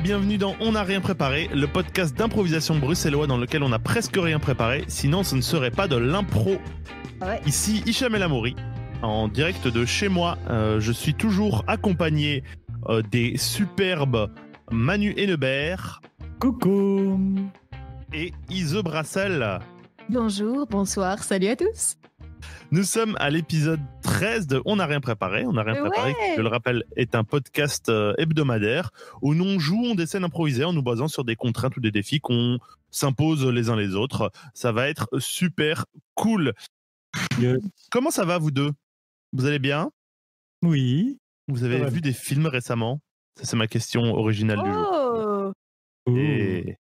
bienvenue dans On n'a rien préparé, le podcast d'improvisation bruxellois dans lequel on n'a presque rien préparé, sinon ce ne serait pas de l'impro. Ouais. Ici Hicham El Amouri, en direct de chez moi. Je suis toujours accompagné des superbes Manu Hennebert. Coucou. Et Ise Brassel. Bonjour, bonsoir, salut à tous. Nous sommes à l'épisode 13 de On n'a rien préparé. On n'a rien préparé, qui, je le rappelle, est un podcast hebdomadaire où nous jouons des scènes improvisées en nous basant sur des contraintes ou des défis qu'on s'impose les uns les autres. Ça va être super cool. Yes. Comment ça va, vous deux? Vous allez bien? Oui. Vous avez vu des films récemment? Ça, c'est ma question originale du jour. Et...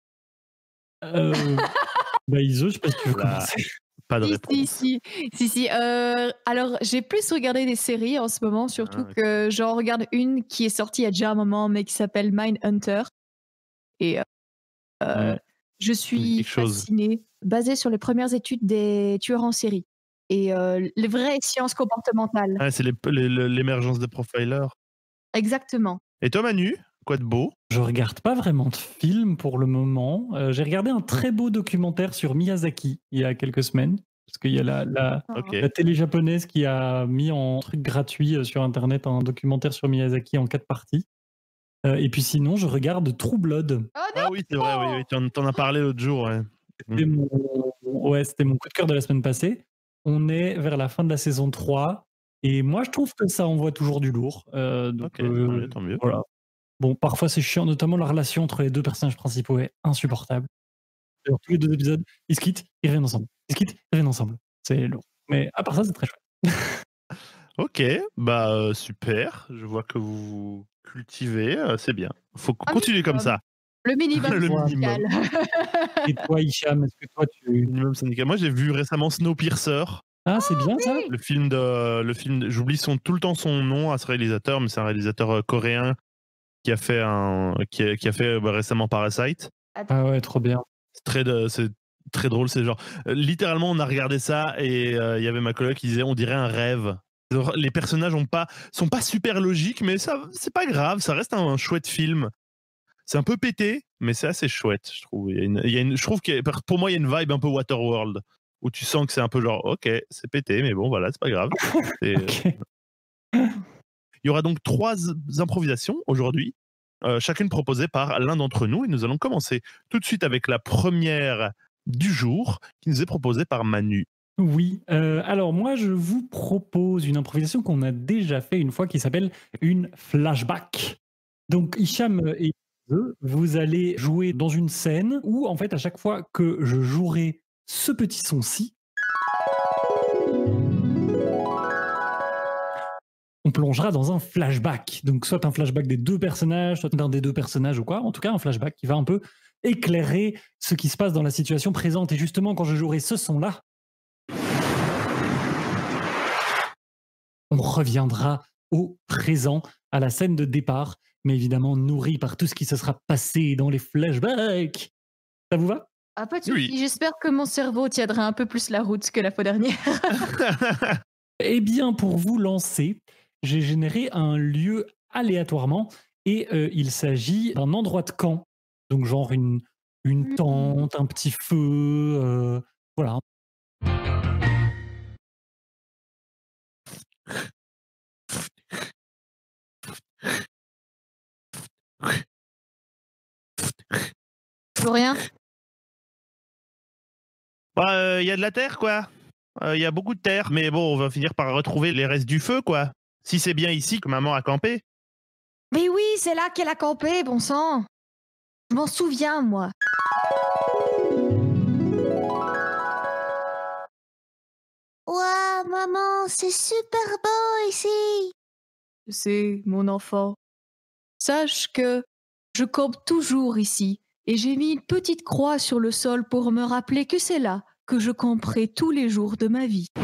Iso, je sais pas si tu veux commencer. Pas de réponse. Si. Alors, j'ai plus regardé des séries en ce moment, surtout que j'en regarde une qui est sortie il y a déjà un moment, mais qui s'appelle Mindhunter. Et je suis fascinée, basée sur les premières études des tueurs en série et les vraies sciences comportementales. Ah, c'est l'émergence des profilers. Exactement. Et toi, Manu, quoi de beau? Je regarde pas vraiment de films pour le moment. J'ai regardé un très beau documentaire sur Miyazaki il y a quelques semaines. Parce qu'il y a la télé japonaise qui a mis en truc gratuit sur Internet un documentaire sur Miyazaki en 4 parties. Et puis sinon, je regarde True Blood. Oh non, oui, c'est vrai, oui. T'en as parlé l'autre jour. Ouais. C'était mon coup de cœur de la semaine passée. On est vers la fin de la saison 3. Et moi, je trouve que ça envoie toujours du lourd. Tant mieux. Voilà. Bon, parfois c'est chiant, notamment la relation entre les deux personnages principaux est insupportable. Alors, tous les 2 épisodes, ils se quittent, ils reviennent ensemble. Ils se quittent, ils reviennent ensemble. C'est lourd. Mais à part ça, c'est très chouette. Ok, super. Je vois que vous cultivez, c'est bien. Faut continuer comme ça. Le minimum syndical. Et toi, Hicham, est-ce que toi tu... Minimum syndical. Moi, j'ai vu récemment Snowpiercer. Ah, c'est bien ça. Le film, j'oublie tout le temps son nom à ce réalisateur, mais c'est un réalisateur coréen qui a fait récemment Parasite. Ah ouais, trop bien. C'est très drôle, c'est genre littéralement on a regardé ça et il y avait ma coloc qui disait on dirait un rêve. Les personnages sont pas super logiques, mais ça c'est pas grave, ça reste un chouette film. C'est un peu pété, mais c'est assez chouette, je trouve. Je trouve que pour moi il y a une vibe un peu Waterworld où tu sens que c'est un peu genre ok c'est pété, mais bon voilà c'est pas grave. Okay. Il y aura donc 3 improvisations aujourd'hui, chacune proposée par l'un d'entre nous, et nous allons commencer tout de suite avec la première du jour, qui nous est proposée par Manu. Oui, alors moi je vous propose une improvisation qu'on a déjà fait une fois qui s'appelle une flashback. Donc Hicham et vous allez jouer dans une scène où en fait à chaque fois que je jouerai ce petit son-ci, on plongera dans un flashback. Donc soit un flashback des 2 personnages, soit d'un des 2 personnages ou quoi. En tout cas, un flashback qui va un peu éclairer ce qui se passe dans la situation présente. Et justement, quand je jouerai ce son-là, on reviendra au présent, à la scène de départ, mais évidemment nourri par tout ce qui se sera passé dans les flashbacks. Ça vous va? Ah, pas de soucis. J'espère que mon cerveau tiendra un peu plus la route que la fois dernière. Eh bien, pour vous lancer, j'ai généré un lieu aléatoirement et il s'agit d'un endroit de camp. Donc genre une tente, un petit feu, voilà. Plus rien. Il y a de la terre, quoi. Il y a beaucoup de terre, mais bon, on va finir par retrouver les restes du feu, quoi. Si c'est bien ici que maman a campé. Mais oui, c'est là qu'elle a campé, bon sang. Je m'en souviens, moi. Ouah, maman, c'est super beau ici. Je sais, mon enfant. Sache que je campe toujours ici et j'ai mis une petite croix sur le sol pour me rappeler que c'est là que je camperai tous les jours de ma vie.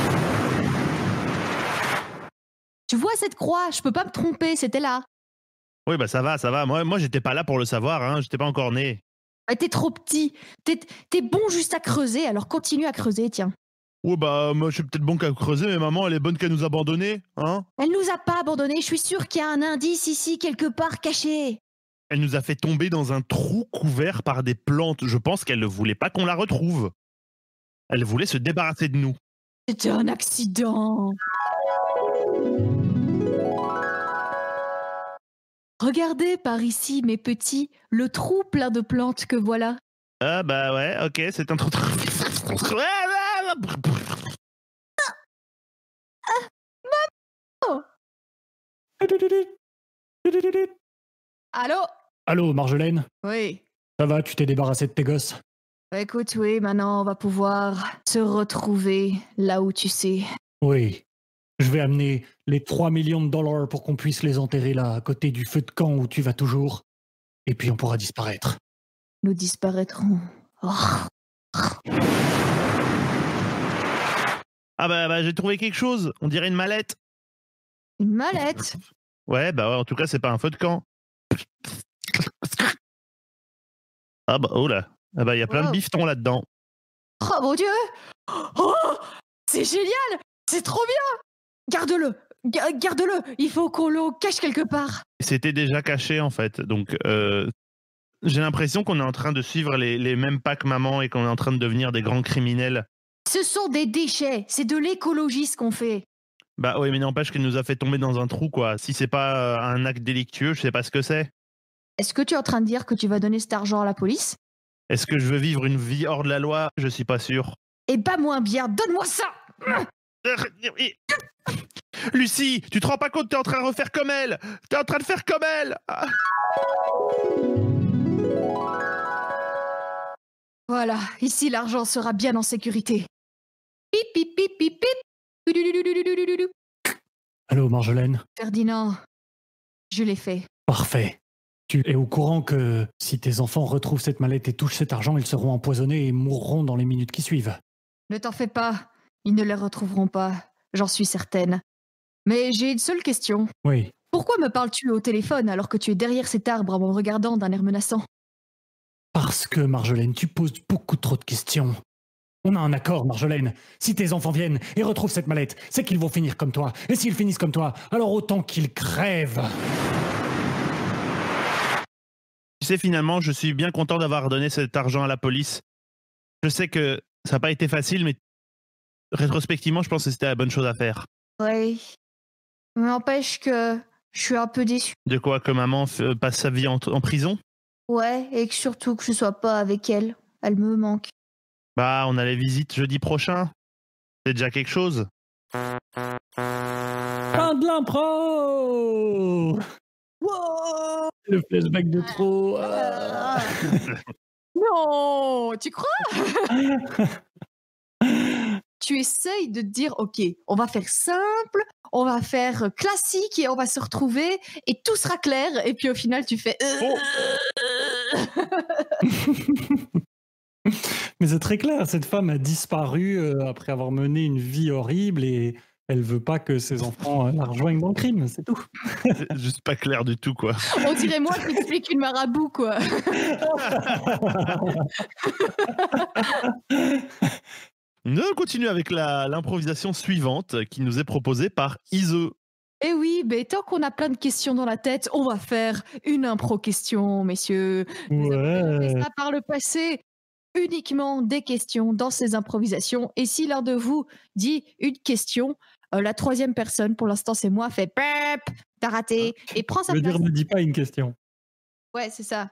Tu vois cette croix? Je peux pas me tromper, c'était là. Oui, ça va. Moi, j'étais pas là pour le savoir, hein. J'étais pas encore né. Bah, t'es trop petit. T'es bon juste à creuser, alors continue à creuser, tiens. Ouais, moi, je suis peut-être bon qu'à creuser, mais maman, elle est bonne qu'à nous abandonner, hein. Elle nous a pas abandonnés, je suis sûre qu'il y a un indice ici quelque part caché. Elle nous a fait tomber dans un trou couvert par des plantes. Je pense qu'elle ne voulait pas qu'on la retrouve. Elle voulait se débarrasser de nous. C'était un accident. Regardez par ici, mes petits, le trou plein de plantes que voilà. Ah bah ouais, ok, c'est un trou. Allô? Allô, Marjolaine? Oui. Ça va, tu t'es débarrassé de tes gosses? Bah, écoute, oui, maintenant on va pouvoir se retrouver là où tu sais. Oui. Je vais amener les 3 millions de dollars pour qu'on puisse les enterrer là, à côté du feu de camp où tu vas toujours. Et puis on pourra disparaître. Nous disparaîtrons. Oh. Ah bah j'ai trouvé quelque chose. On dirait une mallette. Une mallette? Ouais, bah ouais, en tout cas, c'est pas un feu de camp. Ah bah, oh là. Ah bah, il y a plein de bifetons là-dedans. Oh mon Dieu! Oh! C'est génial! C'est trop bien! Garde-le! Garde-le! Il faut qu'on le cache quelque part. C'était déjà caché, en fait. Donc, j'ai l'impression qu'on est en train de suivre les mêmes pas que maman et qu'on est en train de devenir des grands criminels. Ce sont des déchets. C'est de l'écologie ce qu'on fait. Bah oui, mais n'empêche qu'elle nous a fait tomber dans un trou, quoi. Si c'est pas un acte délictueux, je sais pas ce que c'est. Est-ce que tu es en train de dire que tu vas donner cet argent à la police? Est-ce que je veux vivre une vie hors de la loi? Je suis pas sûr. Eh pas moins bien, donne-moi ça! Lucie, tu te rends pas compte, t'es en train de refaire comme elle. T'es en train de faire comme elle. Voilà, ici l'argent sera bien en sécurité. Pip, pip, pip, pip, pip. Allô, Marjolaine? Ferdinand, je l'ai fait. Parfait. Tu es au courant que si tes enfants retrouvent cette mallette et touchent cet argent, ils seront empoisonnés et mourront dans les minutes qui suivent. Ne t'en fais pas, ils ne les retrouveront pas, j'en suis certaine. Mais j'ai une seule question. Oui. Pourquoi me parles-tu au téléphone alors que tu es derrière cet arbre en me regardant d'un air menaçant? Parce que, Marjolaine, tu poses beaucoup trop de questions. On a un accord, Marjolaine. Si tes enfants viennent et retrouvent cette mallette, c'est qu'ils vont finir comme toi. Et s'ils finissent comme toi, alors autant qu'ils crèvent. Tu sais, finalement, je suis bien content d'avoir donné cet argent à la police. Je sais que ça n'a pas été facile, mais rétrospectivement, je pense que c'était la bonne chose à faire. Oui. Mais n'empêche que je suis un peu déçue. De quoi? Que maman passe sa vie en prison? Ouais, et que surtout que je sois pas avec elle. Elle me manque. Bah, on a les visites jeudi prochain. C'est déjà quelque chose. Fin de l'impro. Wow! Le flashback de trop. Non, tu crois? Tu essayes de te dire, ok, on va faire simple, on va faire classique et on va se retrouver et tout sera clair. Et puis au final, tu fais. Mais c'est très clair, cette femme a disparu après avoir mené une vie horrible et elle veut pas que ses enfants la rejoignent dans le crime, c'est tout. C'est juste pas clair du tout, quoi. On dirait moi qui explique une marabout, quoi. Nous continuons avec l'improvisation suivante qui nous est proposée par Ise. Eh oui, mais tant qu'on a plein de questions dans la tête, on va faire une impro-question, messieurs. Nous avons fait ça par le passé. Uniquement des questions dans ces improvisations. Et si l'un de vous dit une question, la troisième personne, pour l'instant c'est moi, fait pep, t'as raté, et prend sa Je veux place. dire, ne dis pas une question. Ouais, c'est ça.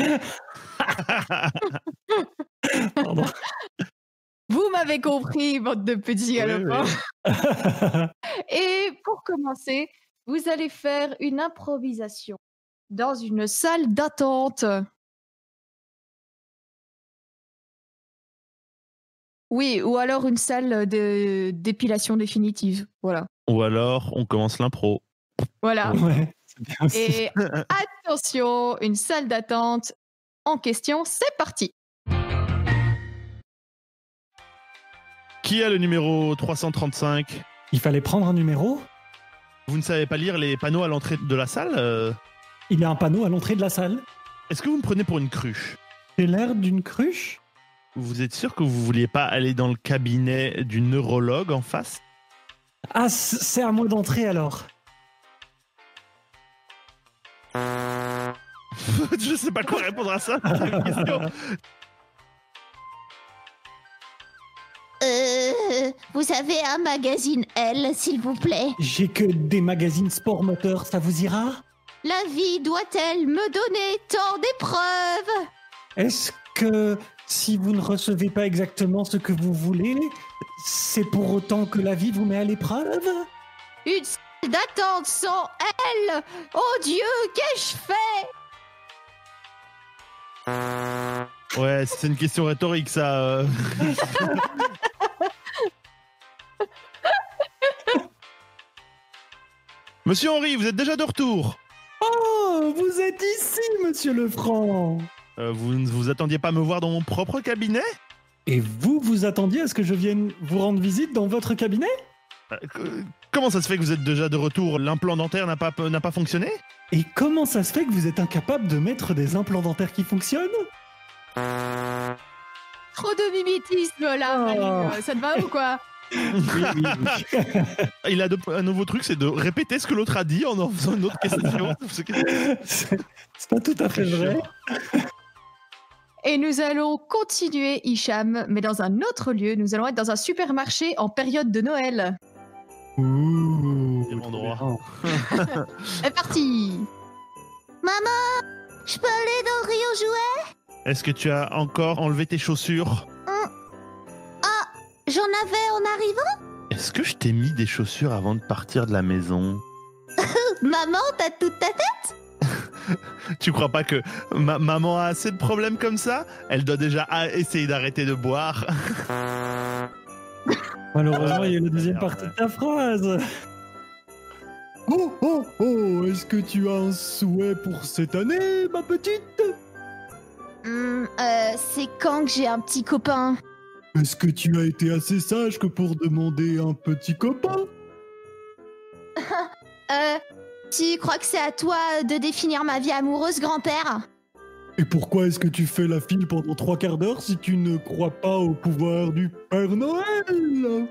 Pardon. Vous m'avez compris, bande de petits galopins. Oui. Et pour commencer, vous allez faire une improvisation dans une salle d'attente. Oui, ou alors une salle d'épilation définitive. Voilà. Ou alors, on commence l'impro. Voilà. Ouais, c'est bien aussi. Et attention, une salle d'attente en question, c'est parti. Qui a le numéro 335? Il fallait prendre un numéro. Vous ne savez pas lire les panneaux à l'entrée de la salle? Il y a un panneau à l'entrée de la salle. Est-ce que vous me prenez pour une cruche? J'ai l'air d'une cruche. Vous êtes sûr que vous vouliez pas aller dans le cabinet du neurologue en face? Ah, c'est à moi d'entrer alors. Je sais pas quoi répondre à ça. C'est une question. Vous avez un magazine L, s'il vous plaît? J'ai que des magazines sport moteur, ça vous ira? La vie doit-elle me donner tant d'épreuves? Est-ce que si vous ne recevez pas exactement ce que vous voulez, c'est pour autant que la vie vous met à l'épreuve? Une salle d'attente sans elle! Oh Dieu, qu'ai-je fait? Ouais, c'est une question rhétorique, ça. Monsieur Henry, vous êtes déjà de retour. Oh, vous êtes ici, monsieur Lefranc. Vous ne vous attendiez pas à me voir dans mon propre cabinet? Et vous attendiez à ce que je vienne vous rendre visite dans votre cabinet? Comment ça se fait que vous êtes déjà de retour? L'implant dentaire n'a pas fonctionné? Et comment ça se fait que vous êtes incapable de mettre des implants dentaires qui fonctionnent? Trop de mimétisme là, Manu. Ça te va ou quoi? Oui. Il a un nouveau truc, c'est de répéter ce que l'autre a dit en faisant une autre question. C'est pas tout à fait vrai. Et nous allons continuer, Hicham, mais dans un autre lieu. Nous allons être dans un supermarché en période de Noël. Ouh, Quel endroit. C'est parti. Maman, je peux aller dans le rayon jouet? Est-ce que tu as encore enlevé tes chaussures? J'en avais en arrivant? Est-ce que je t'ai mis des chaussures avant de partir de la maison? Maman, t'as toute ta tête? Tu crois pas que maman a assez de problèmes comme ça? Elle doit déjà essayer d'arrêter de boire. Malheureusement, il y a la deuxième partie de ta phrase. Oh, est-ce que tu as un souhait pour cette année, ma petite? C'est quand que j'ai un petit copain? Est-ce que tu as été assez sage que pour demander un petit copain? Tu crois que c'est à toi de définir ma vie amoureuse, grand-père? Et pourquoi est-ce que tu fais la file pendant 3 quarts d'heure si tu ne crois pas au pouvoir du Père Noël?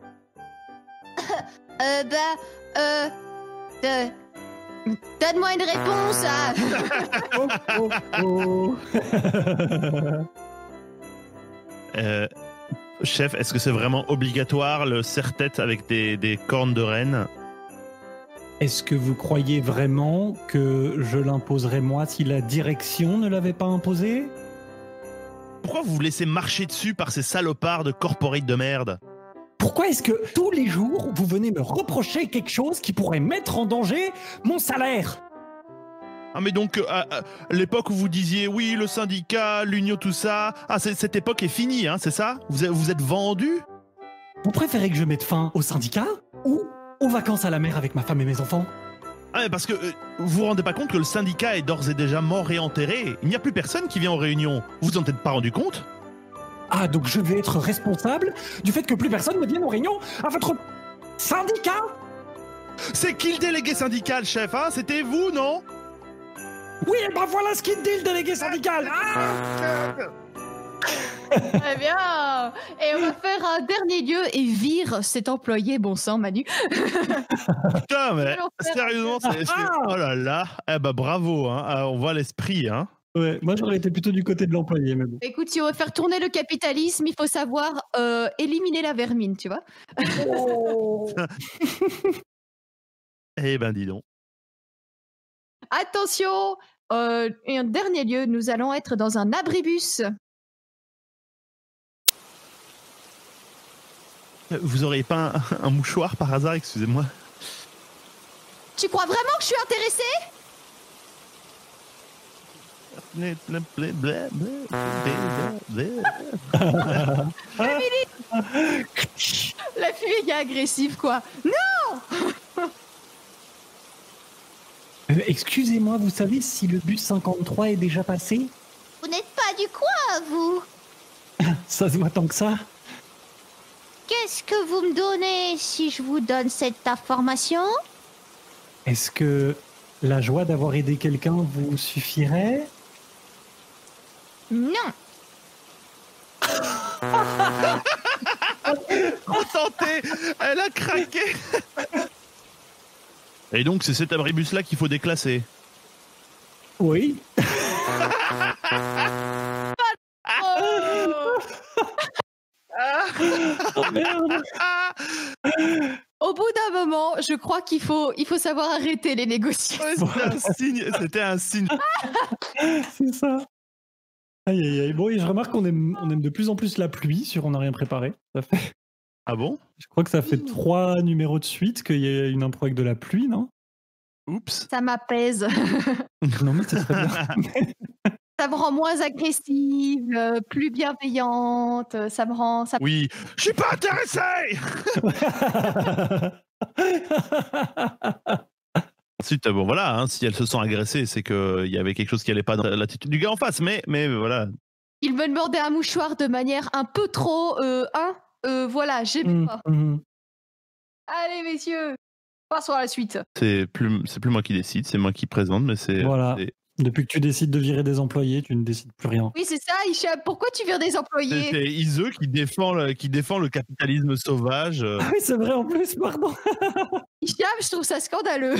Donne-moi une réponse. Chef, est-ce que c'est vraiment obligatoire le serre-tête avec des cornes de renne? Est-ce que vous croyez vraiment que je l'imposerais moi si la direction ne l'avait pas imposé? Pourquoi vous vous laissez marcher dessus par ces salopards de corporate de merde? Pourquoi est-ce que tous les jours, vous venez me reprocher quelque chose qui pourrait mettre en danger mon salaire? Ah mais donc, à l'époque où vous disiez oui, le syndicat, l'union, tout ça, cette époque est finie, hein, c'est ça? Vous êtes vendu? Vous préférez que je mette fin au syndicat ou aux vacances à la mer avec ma femme et mes enfants? Ah mais parce que vous vous rendez pas compte que le syndicat est d'ores et déjà mort et enterré? Il n'y a plus personne qui vient aux réunions. Vous vous en êtes pas rendu compte? Ah, donc je vais être responsable du fait que plus personne ne vienne aux réunions à votre syndicat? C'est qui le délégué syndical, chef, hein? C'était vous, non? Oui, et ben voilà ce qu'il dit, le délégué syndical. Très bien. Et on va faire un dernier lieu et vire cet employé, bon sang, Manu. Putain, mais sérieusement, c'est... Oh là là. Eh ben bravo, hein. On voit l'esprit, hein. Ouais, moi j'aurais été plutôt du côté de l'employé, mais bon. Écoute, si on veut faire tourner le capitalisme, il faut savoir éliminer la vermine, tu vois. Eh ben dis donc. Attention, et un dernier lieu, nous allons être dans un abribus. Vous auriez pas un mouchoir par hasard, excusez-moi? Tu crois vraiment que je suis intéressée? La fille est agressive, quoi. Non. Excusez-moi, vous savez si le bus 53 est déjà passé? Vous n'êtes pas du coin, vous? Ça se voit tant que ça. Qu'est-ce que vous me donnez si je vous donne cette information? Est-ce que la joie d'avoir aidé quelqu'un vous suffirait? Non. Trop tenté. Elle a craqué. Et donc c'est cet abribus-là qu'il faut déclasser. Oui. Oh merde. Au bout d'un moment, je crois qu'il faut savoir arrêter les négociations. C'était un signe. C'est ça. Aïe aïe aïe. Bon, et je remarque qu'on aime de plus en plus la pluie sur On n'a rien préparé. Ça fait... Ah bon? Je crois que ça fait 3 numéros de suite qu'il y a une impro avec de la pluie, non? Oups. Ça m'apaise. Non mais c'est très bien. Ça me rend moins agressive, plus bienveillante. Ça me rend. Oui, je suis pas intéressé. Ensuite, bon voilà, hein, si elle se sent agressée, c'est qu'il y avait quelque chose qui allait pas dans l'attitude du gars en face, mais voilà. Il me demandait un mouchoir de manière un peu trop. Voilà, j'ai pas. Allez, messieurs, passons à la suite. C'est plus moi qui décide, c'est moi qui présente, mais c'est. Voilà. Depuis que tu décides de virer des employés, tu ne décides plus rien. Oui, c'est ça, Hicham. Pourquoi tu vires des employés? C'est Ise qui défend le capitalisme sauvage. Ah oui, c'est vrai en plus, pardon. Hicham, je trouve ça scandaleux.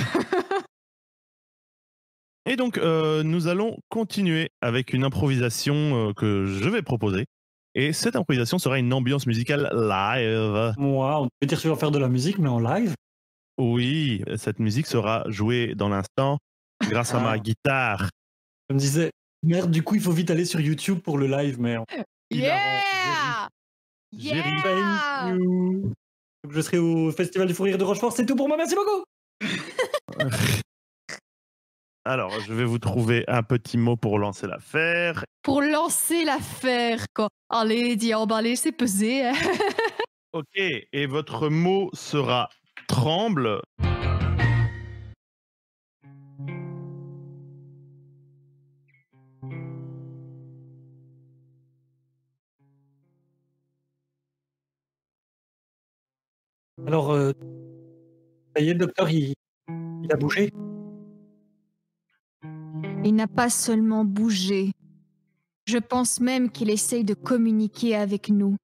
Et donc, nous allons continuer avec une improvisation que je vais proposer. Et cette improvisation sera une ambiance musicale live. Moi, on peut dire que tu vas faire de la musique, mais en live. Oui, cette musique sera jouée dans l'instant grâce à ma guitare. Je me disais, merde, du coup, il faut vite aller sur YouTube pour le live, mais... Yeah! Jerry, Thank you. Je serai au Festival du Fou Rire de Rochefort, c'est tout pour moi, merci beaucoup. Alors, je vais vous trouver un petit mot pour lancer l'affaire. Pour lancer l'affaire, quoi. Allez, dis emballer, c'est pesé. Hein. Ok, et votre mot sera tremble. Alors, ça y est, le docteur, il a bougé? Il n'a pas seulement bougé. Je pense même qu'il essaye de communiquer avec nous.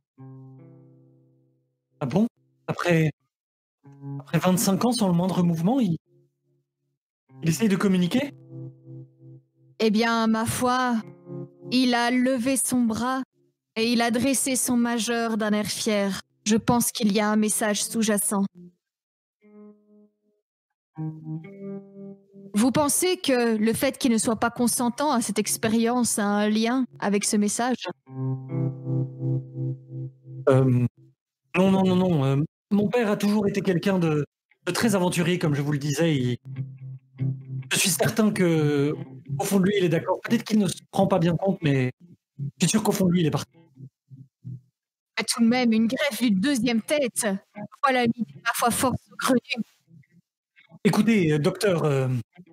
Ah bon? Après 25 ans sans le moindre mouvement, il essaye de communiquer? Eh bien, ma foi, il a levé son bras et il a dressé son majeur d'un air fier. Je pense qu'il y a un message sous-jacent. Vous pensez que le fait qu'il ne soit pas consentant à cette expérience a un lien avec ce message? Non. Mon père a toujours été quelqu'un de très aventurier, comme je vous le disais. Je suis certain que, au fond de lui, il est d'accord. Peut-être qu'il ne se rend pas bien compte, mais je suis sûr qu'au fond de lui, il est parti. Tout de même, une greffe d'une deuxième tête. Voilà, ma foi, force crue. Écoutez, docteur,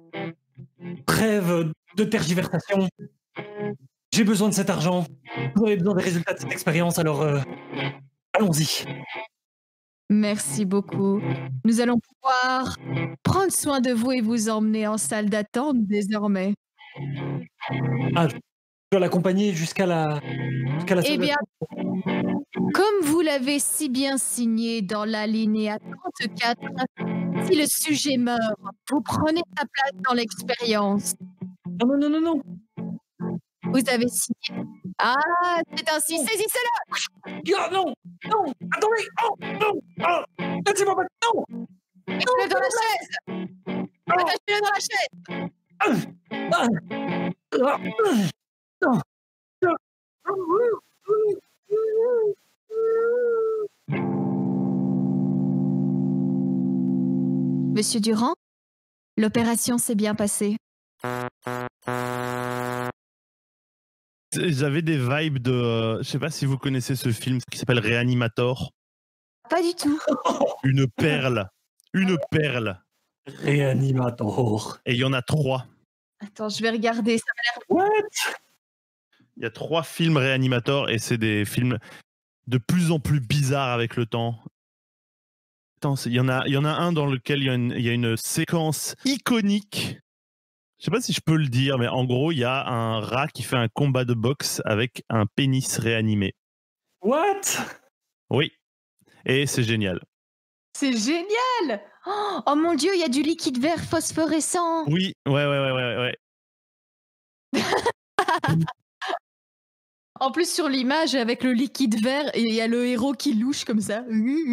trêve de tergiversation. J'ai besoin de cet argent. Vous avez besoin des résultats de cette expérience, alors allons-y. Merci beaucoup. Nous allons pouvoir prendre soin de vous et vous emmener en salle d'attente désormais. Ah, je dois l'accompagner jusqu'à la salle. Eh bien, comme vous l'avez si bien signé dans l'alinéa 34, si le sujet meurt, vous prenez sa place dans l'expérience. Non. Vous avez signé. Ah, c'est ainsi, saisissez-le! Oh, non, attendez, non, laissez-moi pas, non! Mettez-le dans la chaise! Attachez-le dans la chaise! Monsieur Durand, l'opération s'est bien passée. J'avais des vibes de... je sais pas si vous connaissez ce film qui s'appelle Reanimator. Pas du tout. Une perle. Une perle. Reanimator. Et il y en a 3. Attends, je vais regarder. Ça m'a l'air... What? Il y a 3 films Reanimator et c'est des films de plus en plus bizarres avec le temps. Attends, il y en a un dans lequel il y a une séquence iconique. Je sais pas si je peux le dire, mais en gros, il y a un rat qui fait un combat de boxe avec un pénis réanimé. What? Oui. Et c'est génial. C'est génial! Oh mon Dieu, il y a du liquide vert phosphorescent. Oui, ouais. En plus, sur l'image, avec le liquide vert, et il y a le héros qui louche comme ça.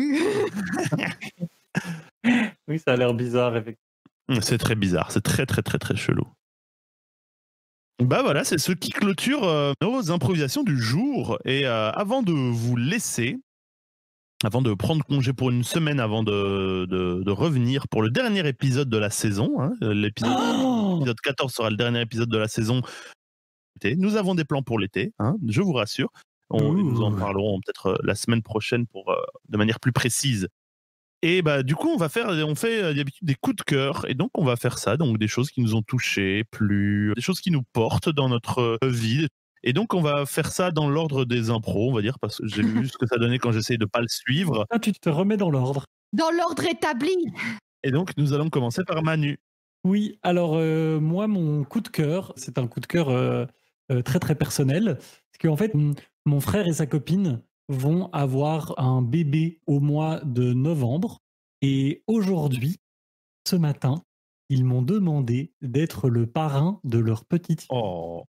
Oui, ça a l'air bizarre, effectivement. C'est très bizarre, c'est très très très très chelou. Bah voilà, c'est ce qui clôture nos improvisations du jour. Et avant de vous laisser, avant de prendre congé pour une semaine, avant de revenir pour le dernier épisode de la saison, hein, l'épisode 14 sera le dernier épisode de la saison. Nous avons des plans pour l'été, hein, je vous rassure. Nous en parlerons peut-être la semaine prochaine de manière plus précise. Et bah du coup, on fait d'habitude des coups de cœur, et donc on va faire ça, donc des choses qui nous ont touchés, des choses qui nous portent dans notre vie. Et donc on va faire ça dans l'ordre des impros, on va dire, parce que j'ai vu ce que ça donnait quand j'essayais de pas le suivre. Ah, tu te remets dans l'ordre. Dans l'ordre établi. Et donc nous allons commencer par Manu. Oui, alors moi, mon coup de cœur, c'est un coup de cœur très très personnel, parce qu'en fait, mon frère et sa copine vont avoir un bébé au mois de novembre, et aujourd'hui, ce matin, ils m'ont demandé d'être le parrain de leur petite fille. Oh.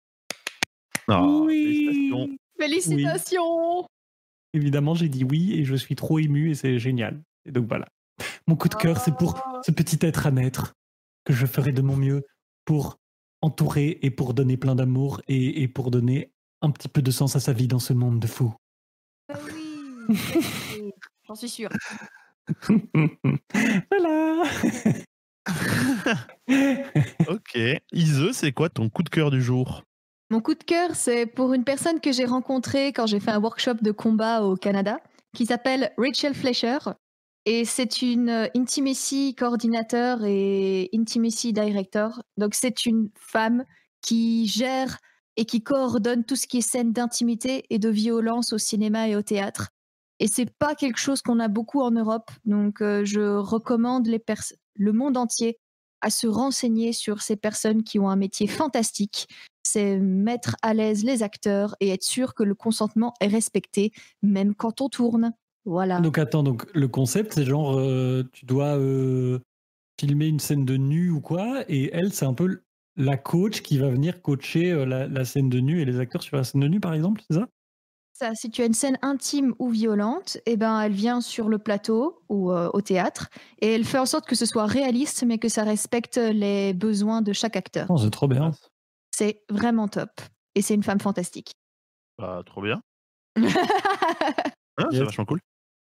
Oui. Félicitations. Oui. Évidemment, j'ai dit oui, et je suis trop ému, et c'est génial. Et donc voilà, mon coup de cœur, c'est pour ce petit être à naître, que je ferai de mon mieux pour entourer et pour donner plein d'amour et pour donner un petit peu de sens à sa vie dans ce monde de fous. Oui, j'en suis sûre. Voilà. Ok. Ise, c'est quoi ton coup de cœur du jour? Mon coup de cœur, c'est pour une personne que j'ai rencontrée quand j'ai fait un workshop de combat au Canada, qui s'appelle Rachel Fleischer. Et c'est une intimacy coordinateur et intimacy director. Donc c'est une femme qui gère et qui coordonne tout ce qui est scène d'intimité et de violence au cinéma et au théâtre. Et c'est pas quelque chose qu'on a beaucoup en Europe. Donc je recommande le monde entier à se renseigner sur ces personnes qui ont un métier fantastique. C'est mettre à l'aise les acteurs et être sûr que le consentement est respecté, même quand on tourne. Voilà. Donc attends, donc le concept, c'est genre tu dois filmer une scène de nu ou quoi, et elle, c'est un peu la coach qui va venir coacher la scène de nu et les acteurs sur la scène de nu, par exemple, c'est ça? Ça, si tu as une scène intime ou violente, eh ben, elle vient sur le plateau ou au théâtre et elle fait en sorte que ce soit réaliste, mais que ça respecte les besoins de chaque acteur. Oh, c'est trop bien. C'est vraiment top. Et c'est une femme fantastique. Bah, trop bien. C'est vachement cool.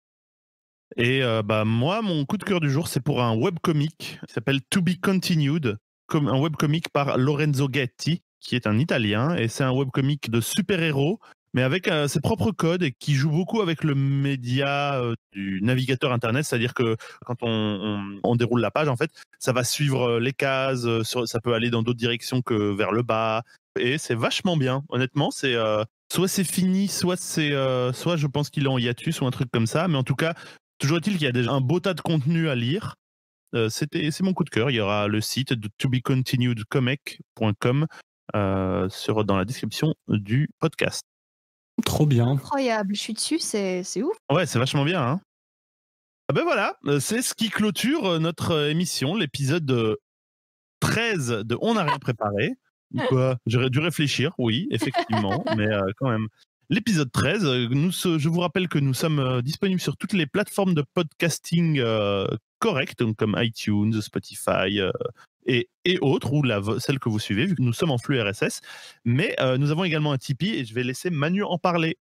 Et bah moi, mon coup de cœur du jour, c'est pour un webcomic qui s'appelle To Be Continued, comme un webcomic par Lorenzo Gatti, qui est un Italien, et c'est un webcomic de super-héros, mais avec ses propres codes, et qui joue beaucoup avec le média du navigateur internet, c'est-à-dire que quand on déroule la page, en fait, ça va suivre les cases, ça peut aller dans d'autres directions que vers le bas, et c'est vachement bien. Honnêtement, c'est soit c'est fini, soit je pense qu'il est en hiatus ou un truc comme ça, mais en tout cas, toujours est-il qu'il y a déjà un beau tas de contenu à lire. C'est mon coup de cœur. Il y aura le site de tobecontinuedcomic.com dans la description du podcast. Trop bien. Incroyable, je suis dessus, c'est ouf. Ouais, c'est vachement bien. Hein. Ah ben voilà, c'est ce qui clôture notre émission, l'épisode 13 de On n'a rien préparé. J'aurais dû réfléchir, oui, effectivement, mais quand même. L'épisode 13, je vous rappelle que nous sommes disponibles sur toutes les plateformes de podcasting correctes, donc comme iTunes, Spotify et autres, ou celle que vous suivez, vu que nous sommes en flux RSS. Mais nous avons également un Tipeee, et je vais laisser Manu en parler.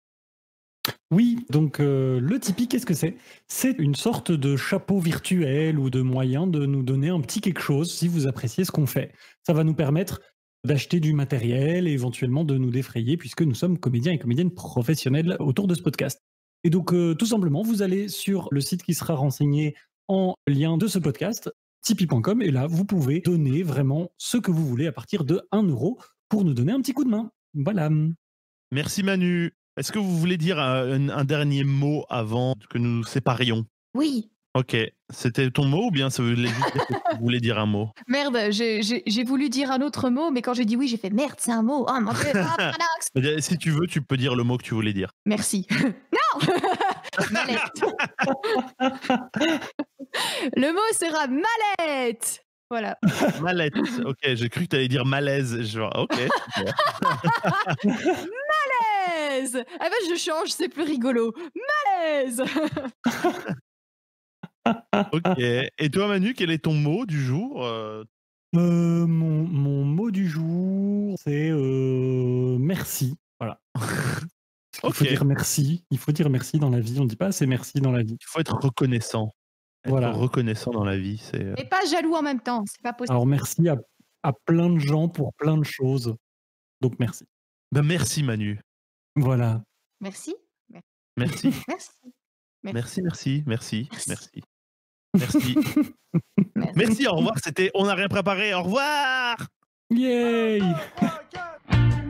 Oui, donc le Tipeee, qu'est-ce que c'est? C'est une sorte de chapeau virtuel ou de moyen de nous donner un petit quelque chose si vous appréciez ce qu'on fait. Ça va nous permettre d'acheter du matériel et éventuellement de nous défrayer, puisque nous sommes comédiens et comédiennes professionnels autour de ce podcast. Et donc, tout simplement, vous allez sur le site qui sera renseigné en lien de ce podcast, tipeee.com, et là, vous pouvez donner vraiment ce que vous voulez à partir de 1 € pour nous donner un petit coup de main. Voilà. Merci Manu. Est-ce que vous voulez dire un dernier mot avant que nous nous séparions? Oui. Ok, c'était ton mot ou bien ça voulait juste dire que tu voulais dire un mot? Merde, j'ai voulu dire un autre mot, mais quand j'ai dit oui, j'ai fait merde, c'est un mot. Oh mon Dieu, paradoxe. Si tu veux, tu peux dire le mot que tu voulais dire. Merci. Non. Mallette. Le mot sera mallette. Voilà. Mallette. Ok, j'ai cru que tu allais dire malaise. Genre, ok. Malaise. Ah ben je change, c'est plus rigolo. Malaise. Ok. Et toi, Manu, quel est ton mot du jour Mon mot du jour, c'est merci. Voilà. Il faut dire merci. Il faut dire merci dans la vie. On ne dit pas assez merci dans la vie. Il faut être reconnaissant. Être reconnaissant dans la vie, c'est. Et pas jaloux en même temps. C'est pas possible. Alors merci à plein de gens pour plein de choses. Donc merci. Ben, merci, Manu. Voilà. Merci. Merci. Merci. Merci. Merci, au revoir. C'était On n'a rien préparé. Au revoir. Yay.